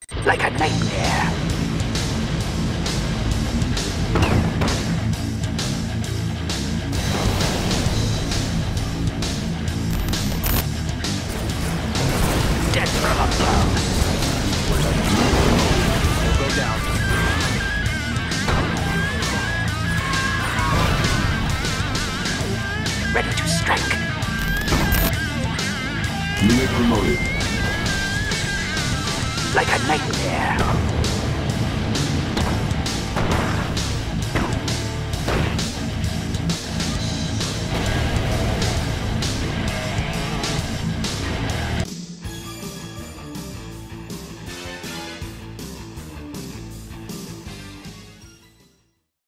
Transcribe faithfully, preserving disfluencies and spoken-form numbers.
Like a nightmare. Death from above. We'll go down. Ready to strike. Unit promoted. Like a nightmare.